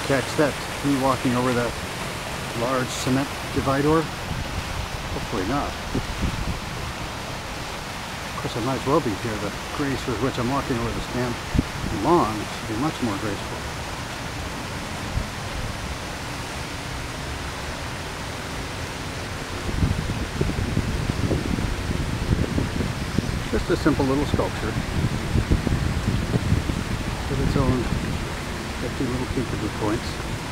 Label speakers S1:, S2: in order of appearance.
S1: catch that me walking over that large cement divider. Hopefully not. Of course, I might as well be here. The grace with which I'm walking over this damn lawn should be much more graceful. Just a simple little sculpture with its own 50 little peekaboo points.